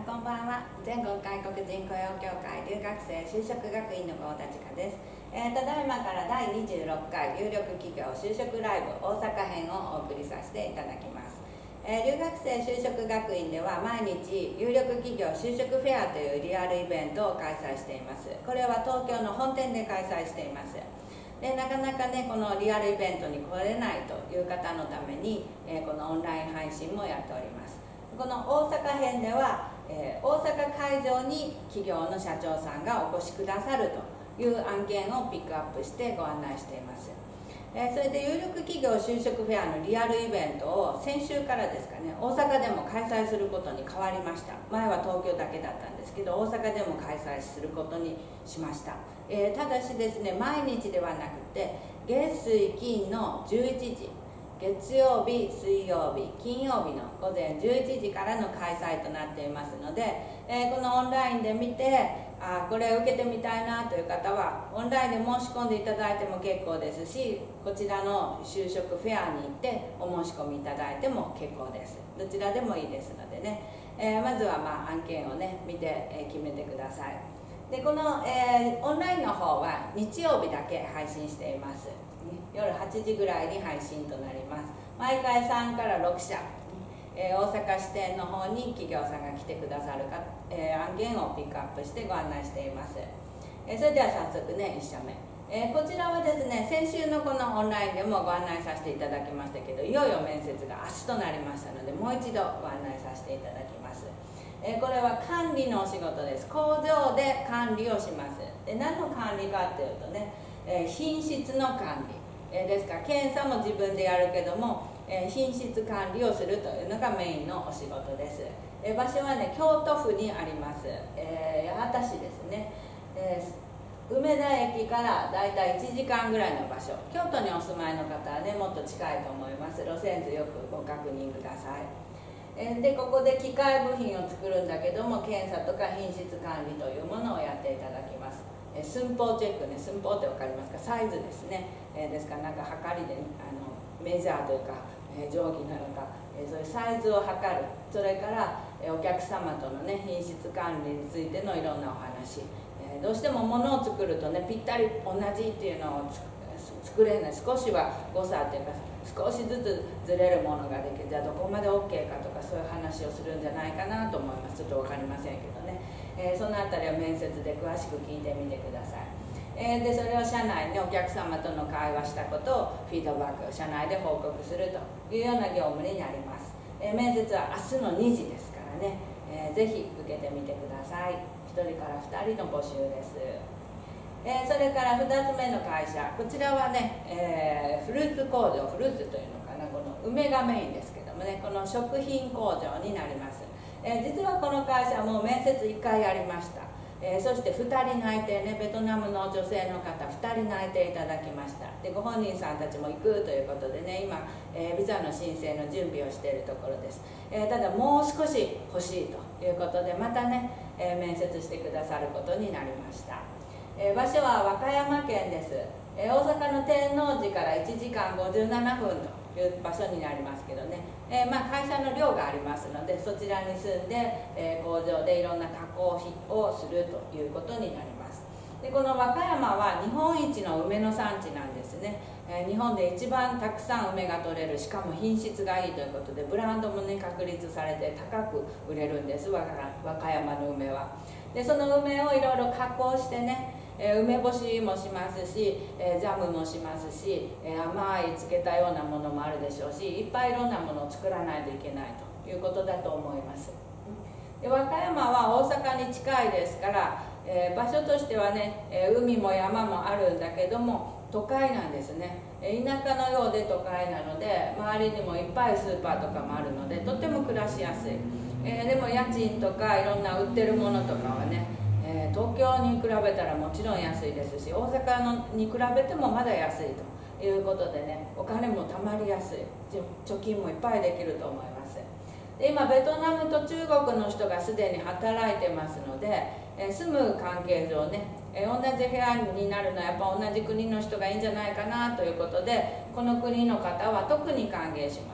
こんばんは。全国外国人雇用協会留学生就職学院の幸田千佳です。ただいまから第26回有力企業就職ライブ大阪編をお送りさせていただきます。留学生就職学院では毎日有力企業就職フェアというリアルイベントを開催しています。これは東京の本店で開催しています。でなかなかねこのリアルイベントに来れないという方のために、このオンライン配信もやっております。この大阪編では、大阪会場に企業の社長さんがお越しくださるという案件をピックアップしてご案内しています。それで有力企業就職フェアのリアルイベントを先週からですかね、大阪でも開催することに変わりました。前は東京だけだったんですけど、大阪でも開催することにしました。ただしですね、毎日ではなくて月水金の11時、月曜日、水曜日、金曜日の午前11時からの開催となっていますので、このオンラインで見てこれ受けてみたいなという方はオンラインで申し込んでいただいても結構ですし、こちらの就職フェアに行ってお申し込みいただいても結構です。どちらでもいいですのでね、まずは案件をね見て、決めてください。でこの、オンラインの方は日曜日だけ配信しています。夜8時ぐらいに配信となります。毎回3から6社、大阪支店の方に企業さんが来てくださるか、案件をピックアップしてご案内しています。それでは早速ね1社目、こちらはですね先週のこのオンラインでもご案内させていただきましたけど、いよいよ面接が明日となりましたので、もう一度ご案内させていただきます。これは管理のお仕事です。工場で管理をします。で何の管理かっていうとね、品質の管理ですから、検査も自分でやるけども、品質管理をするというのがメインのお仕事です。場所はね京都府にあります、八幡市ですね。梅田駅からだいたい1時間ぐらいの場所、京都にお住まいの方はねもっと近いと思います。路線図よくご確認ください。でここで機械部品を作るんだけども、検査とか品質管理というものをやっていただきます。寸法チェックね、寸法って分かりますか、サイズですね。ですからなんか測りでメジャーというか、定規なのか、そういうサイズを測る、それからお客様とのね品質管理についてのいろんなお話、どうしても物を作るとねぴったり同じっていうのを作れない、少しは誤差っていうか少しずつずれるものができる、じゃあどこまで OK かとかそういう話をするんじゃないかなと思います。ちょっと分かりませんけどね、そのあたりは面接で詳しく聞いてみてください。でそれを社内にお客様との会話したことをフィードバック、社内で報告するというような業務になります。面接は明日の2時ですからね、ぜひ受けてみてください。1人から2人の募集です。それから2つ目の会社、こちらはね、フルーツ工場、フルーツというのかな、この梅がメインですけどもね、この食品工場になります。実はこの会社も面接1回やりました。そして2人内定ね、ベトナムの女性の方2人内定いただきました。でご本人さんたちも行くということでね、今、ビザの申請の準備をしているところです。ただもう少し欲しいということでまたね、面接してくださることになりました。場所は和歌山県です。大阪の天王寺から1時間57分という場所になりますけどね、会社の寮がありますので、そちらに住んで、工場でいろんな加工をするということになります。でこの和歌山は日本一の梅の産地なんですね。日本で一番たくさん梅が取れる、しかも品質がいいということでブランドもね確立されて高く売れるんです、和歌山の梅は。でその梅をいろいろ加工してね、梅干しもしますし、ジャムもしますし、甘い漬けたようなものもあるでしょうし、いっぱいいろんなものを作らないといけないということだと思います。で和歌山は大阪に近いですから、場所としてはね、海も山もあるんだけども都会なんですね。田舎のようで都会なので、周りにもいっぱいスーパーとかもあるのでとっても暮らしやすい。でも家賃とかいろんな売ってるものとかはね、東京に比べたらもちろん安いですし、大阪に比べてもまだ安いということでね、お金も貯まりやすい、貯金もいっぱいできると思います。で今ベトナムと中国の人がすでに働いてますので、住む関係上ね、同じ部屋になるのはやっぱ同じ国の人がいいんじゃないかなということで、この国の方は特に歓迎します。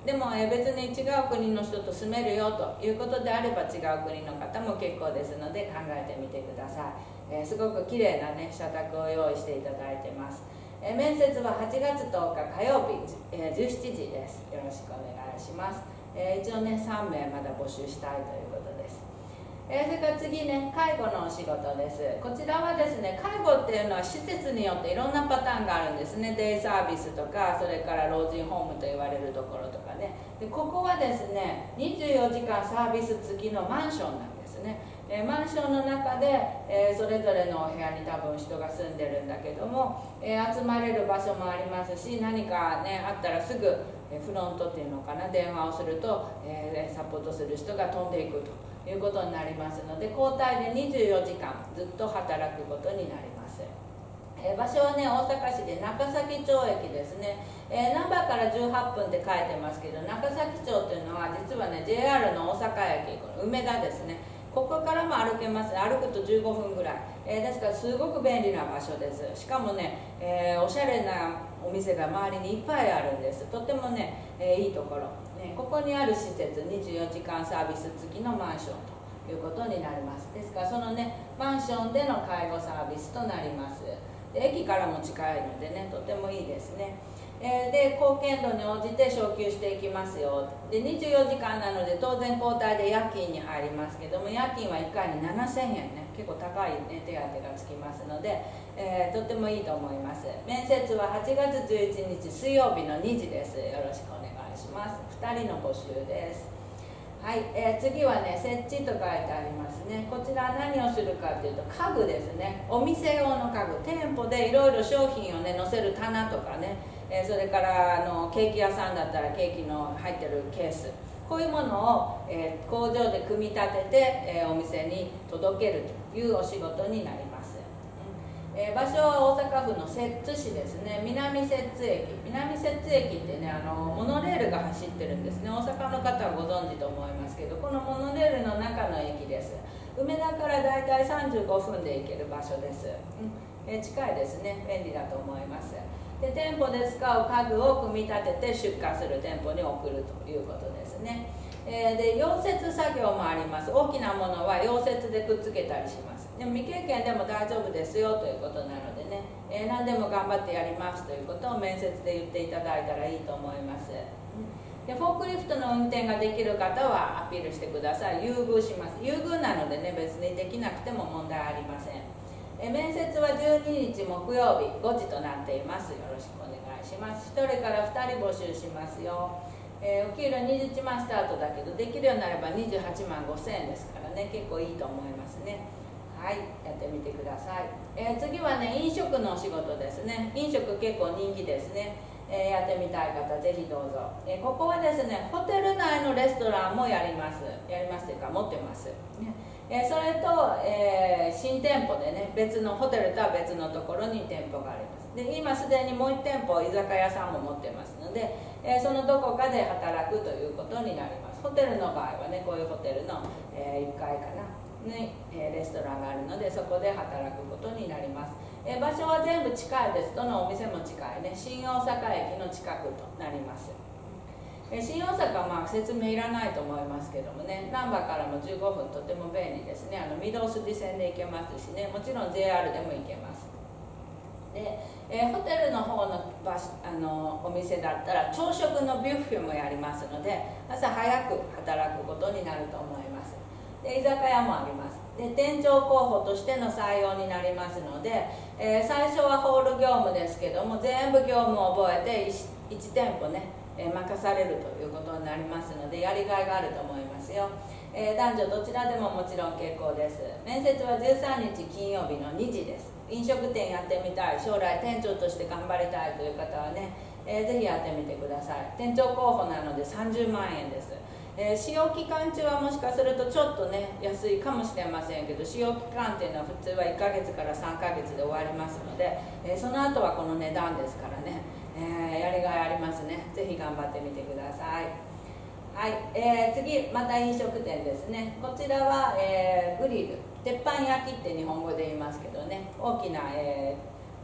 でも、別に違う国の人と住めるよということであれば違う国の方も結構ですので考えてみてください。すごく綺麗なね社宅を用意していただいてます。面接は8月10日火曜日、17時です。よろしくお願いします。一応ね3名まだ募集したいということです。それから次ね、介護のお仕事です。こちらはですね、介護っていうのは施設によっていろんなパターンがあるんですね。デイサービスとか、それから老人ホームと言われるところとかね。でここはですね、24時間サービス付きのマンションなんですね。マンションの中で、それぞれのお部屋に多分人が住んでるんだけども、集まれる場所もありますし、何かねあったらすぐフロントっていうのかな、電話をすると、サポートする人が飛んでいくということになりますので、交代で24時間ずっと働くことになります。場所はね大阪市で中崎町駅ですね。難波から18分って書いてますけど、中崎町っていうのは実はね JR の大阪駅、この梅田ですね、ここからも歩けます。歩くと15分ぐらい、ですからすごく便利な場所です。しかもね、おしゃれなお店が周りにいっぱいあるんです。とてもね、いいところ、ね、ここにある施設24時間サービス付きのマンションということになります。ですからそのねマンションでの介護サービスとなります。で駅からも近いのでねとてもいいですね。で貢献度に応じて昇給していきますよ。で24時間なので当然交代で夜勤に入りますけども、夜勤は1回に7000円ね、結構高い、ね、手当がつきますので、とてもいいと思います。面接は8月11日水曜日の2時です。よろしくお願いします。2人の募集です。はい、次はね設置と書いてありますね。こちら何をするかというと家具ですね。お店用の家具、店舗でいろいろ商品をね載せる棚とかね、それからケーキ屋さんだったらケーキの入ってるケース、こういうものを、工場で組み立てて、お店に届けるというお仕事になります。場所は大阪府の摂津市ですね。南摂津駅、南摂津駅ってねモノレールが走ってるんですね。大阪の方はご存知と思いますけど、このモノレールの中の駅です。梅田からだいたい35分で行ける場所です。近いですね。便利だと思います。で店舗で使う家具を組み立てて出荷する店舗に送るということですね。で溶接作業もあります。大きなものは溶接でくっつけたりします。でも未経験でも大丈夫ですよということなのでね、何でも頑張ってやりますということを面接で言っていただいたらいいと思います。でフォークリフトの運転ができる方はアピールしてください。優遇します。優遇なのでね別にできなくても問題ありません。面接は12日木曜日5時となっています。よろしくお願いします。1人から2人募集しますよ。お給料21万スタートだけどできるようになれば28万5000円ですからね、結構いいと思いますね。はい、やってみてください。次はね飲食のお仕事ですね。飲食結構人気ですね。やってみたい方ぜひどうぞ。ここはですねホテル内のレストランもやりますというか持ってます、ね。それと、新店舗でね別のホテルとは別のところに店舗があります。で今すでにもう1店舗居酒屋さんも持ってますので、そのどこかで働くということになります。ホテルの場合はねこういうホテルの、1階かなに、レストランがあるのでそこで働くことになります。場所は全部近いです。どのお店も近いね。新大阪駅の近くとなります。新大阪は説明いらないと思いますけどもね、難波からも15分とても便利ですね。御堂筋線で行けますしね、もちろん JR でも行けます。でホテルの方のお店だったら朝食のビュッフェもやりますので朝早く働くことになると思います。で居酒屋もあります。で店長候補としての採用になりますので、最初はホール業務ですけども全部業務を覚えて 1店舗ね任されるということになりますのでやりがいがあると思いますよ。男女どちらでももちろん結構です。面接は13日金曜日の2時です。飲食店やってみたい、将来店長として頑張りたいという方はね、ぜひやってみてください。店長候補なので30万円です。使用期間中はもしかするとちょっとね安いかもしれませんけど、使用期間っていうのは普通は1ヶ月から3ヶ月で終わりますので、その後はこの値段ですからね、やりがいありますね。ぜひ頑張ってみてください。はい、次また飲食店ですね。こちらは、グリル、鉄板焼きって日本語で言いますけどね、大きな、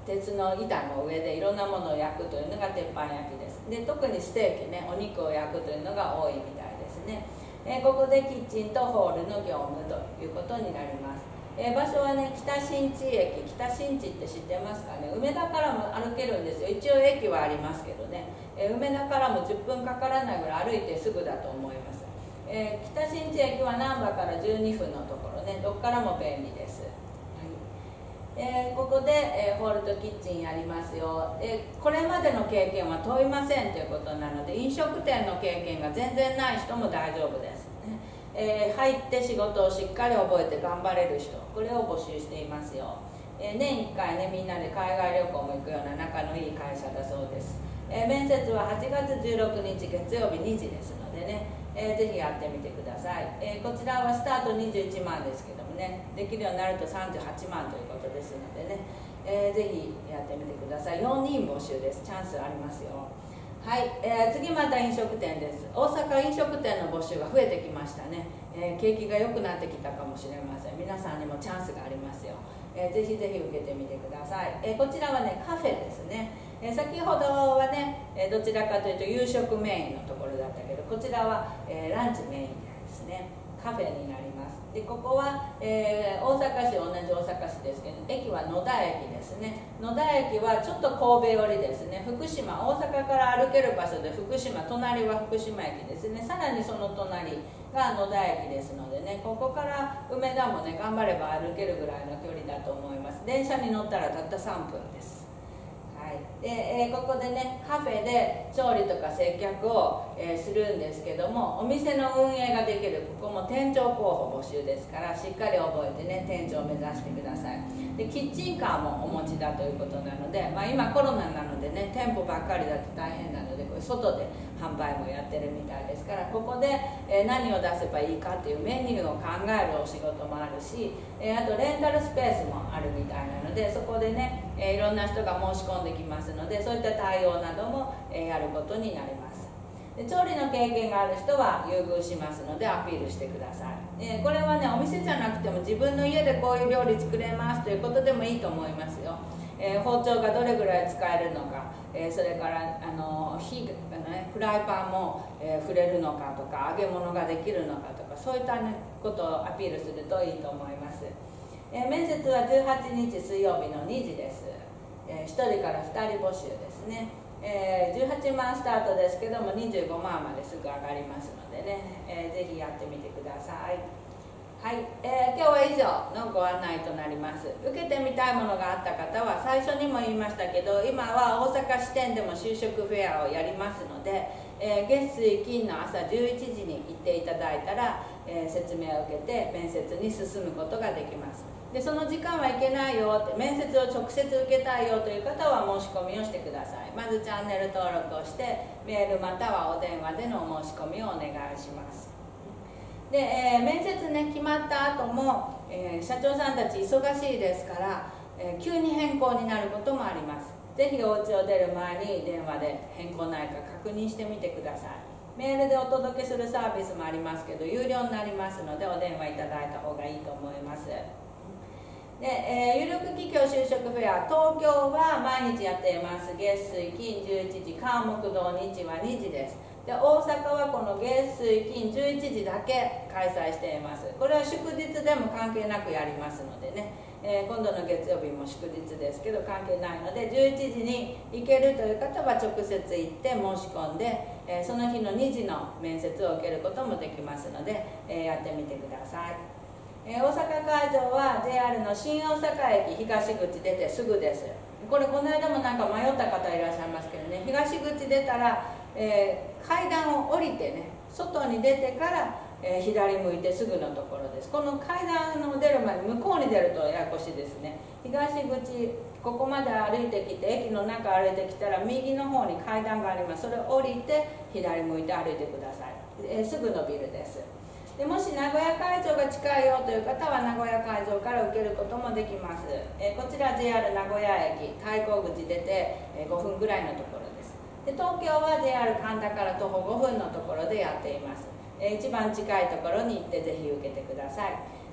鉄の板の上でいろんなものを焼くというのが鉄板焼きです。で特にステーキね、お肉を焼くというのが多いみたいですね。ここでキッチンとホールの業務ということになります。場所はね、北新地駅、北新地って知ってますかね。梅田からも歩けるんですよ。一応駅はありますけどね、梅田からも10分かからないぐらい歩いてすぐだと思います。北新地駅は難波から12分のところね、どこからも便利です。ここで、ホールとキッチンやりますよ。これまでの経験は問いませんということなので、飲食店の経験が全然ない人も大丈夫です。入って仕事をしっかり覚えて頑張れる人、これを募集していますよ。年1回ね、みんなで海外旅行も行くような仲のいい会社だそうです。面接は8月16日月曜日2時ですのでね、ぜひやってみてください。こちらはスタート21万ですけどもね、できるようになると38万ということですのでね、ぜひやってみてください。4人募集です。チャンスありますよ。はい、次また飲食店です。大阪飲食店の募集が増えてきましたね。景気が良くなってきたかもしれません。皆さんにもチャンスがありますよ。ぜひぜひ受けてみてください。こちらはね、カフェですね。先ほどはね、どちらかというと夕食メインのところだったけど、こちらは、ランチメインですね。カフェになります。でここは、大阪市、同じ大阪市ですけど、駅は野田駅ですね。野田駅はちょっと神戸寄りですね。福島、大阪から歩ける場所で福島、隣は福島駅ですね。さらにその隣が野田駅ですのでね、ここから梅田もね、頑張れば歩けるぐらいの距離だと思います。電車に乗ったらたった3分です。でここでね、カフェで調理とか接客を、するんですけども、お店の運営ができる、ここも店長候補募集ですから、しっかり覚えてね、店長を目指してください。でキッチンカーもお持ちだということなので、今コロナなのでね、店舗ばっかりだと大変なので、これ外で販売もやってるみたいですから、ここで、何を出せばいいかっていうメニューを考えるお仕事もあるし、あとレンタルスペースもあるみたいなので、そこでね、いろんな人が申し込んできますので、そういった対応なども、やることになります。で調理の経験がある人は優遇しますのでアピールしてください。これはね、お店じゃなくても自分の家でこういう料理作れますということでもいいと思いますよ。包丁がどれぐらい使えるのか、それからフライパンも、触れるのかとか、揚げ物ができるのかとか、そういった、ことをアピールするといいと思います。面接は18日水曜日の2時です。1人から2人募集ですね。18万スタートですけども、25万まですぐ上がりますのでね、ぜひやってみてください。はい、今日は以上のご案内となります。受けてみたいものがあった方は、最初にも言いましたけど、今は大阪支店でも就職フェアをやりますので、月水金の朝11時に行っていただいたら、説明を受けて面接に進むことができます。でその時間はいけないよって、面接を直接受けたいよという方は申し込みをしてください。まずチャンネル登録をして、メールまたはお電話でのお申し込みをお願いします。で、面接ね、決まった後も、社長さんたち忙しいですから、急に変更になることもあります。ぜひお家を出る前に電話で変更ないか確認してみてください。メールでお届けするサービスもありますけど、有料になりますのでお電話いただいた方がいいと思います。で、有力企業就職フェア、東京は毎日やっています。月水金11時、火木土日は2時です。で大阪はこの月水金11時だけ開催しています。これは祝日でも関係なくやりますのでね、今度の月曜日も祝日ですけど関係ないので、11時に行けるという方は直接行って申し込んで、その日の2時の面接を受けることもできますので、やってみてください。大阪会場は JR の新大阪駅東口出てすぐです。これこの間もなんか迷った方いらっしゃいますけどね、東口出たら、階段を降りてね、外に出てから、左向いてすぐのところです。この階段を出る前に向こうに出るとややこしいですね。東口、ここまで歩いてきて、駅の中歩いてきたら右の方に階段があります。それを降りて左向いて歩いてください。すぐのビルです。でもし名古屋会場が近いよという方は名古屋会場から受けることもできます。こちら JR 名古屋駅太閤口出て5分ぐらいのところです。で東京は JR 神田から徒歩5分のところでやっています。一番近いところに行ってぜひ受けてください。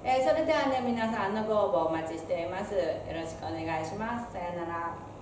それではね、皆さんのご応募お待ちしています。よろしくお願いします。さようなら。